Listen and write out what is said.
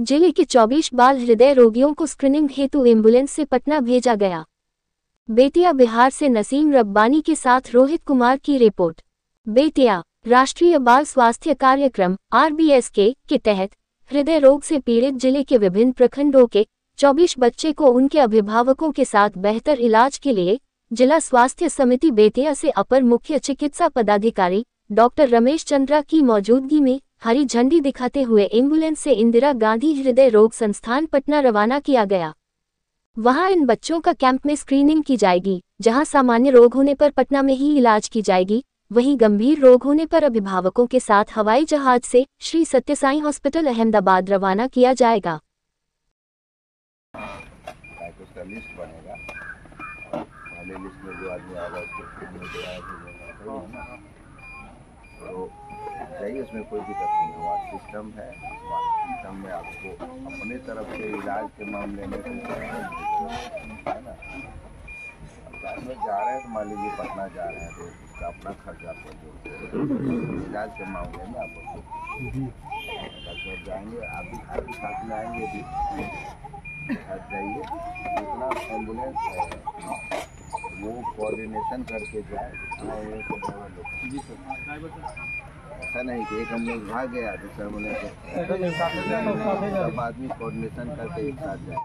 जिले के 24 बाल हृदय रोगियों को स्क्रीनिंग हेतु एम्बुलेंस से पटना भेजा गया। बेतिया बिहार से नसीम रब्बानी के साथ रोहित कुमार की रिपोर्ट। बेतिया राष्ट्रीय बाल स्वास्थ्य कार्यक्रम RBSK के तहत हृदय रोग से पीड़ित जिले के विभिन्न प्रखंडों के 24 बच्चे को उनके अभिभावकों के साथ बेहतर इलाज के लिए जिला स्वास्थ्य समिति बेतिया से अपर मुख्य चिकित्सा पदाधिकारी डॉक्टर रमेश चंद्रा की मौजूदगी में हरी झंडी दिखाते हुए एम्बुलेंस से इंदिरा गांधी हृदय रोग संस्थान पटना रवाना किया गया। वहां इन बच्चों का कैंप में स्क्रीनिंग की जाएगी, जहां सामान्य रोग होने पर पटना में ही इलाज की जाएगी, वहीं गंभीर रोग होने पर अभिभावकों के साथ हवाई जहाज से श्री सत्य साई हॉस्पिटल अहमदाबाद रवाना किया जाएगा। चाहिए उसमें कोई दिक्कत नहीं। हमारा सिस्टम है, हमारे सिस्टम में आपको अपने तरफ से इलाज के मामले में है ना। अब में जा रहे हैं तो मान लीजिए पटना जा रहे हैं तो उसका अपना खर्चा पर जो इलाज के मामले में आप डॉक्टर जाएंगे, आप भी साथ में आएंगे भी जाइए। जितना एम्बुलेंस है वो कोऑर्डिनेशन करके जाए। ऐसा नहीं कि एक एम्बुलेंस भाग गया दूसरा एम्बुलेंस सब आदमी कोऑर्डिनेशन करके एक साथ जाए।